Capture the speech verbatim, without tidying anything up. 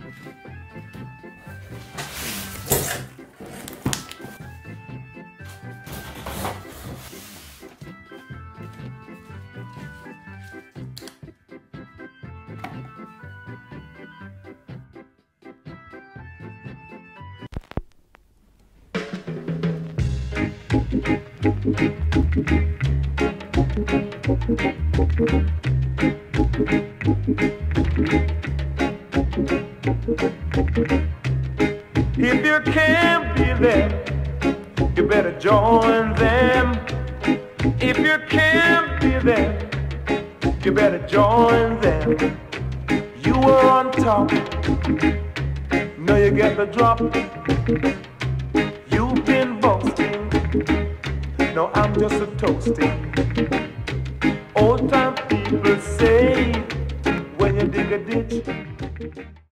If you can't be there, you better join them. If you can't be there, you better join them. You were on top, now you get the drop. You've been boasting, no, I'm just a toasting. Old time people say, when you dig a ditch,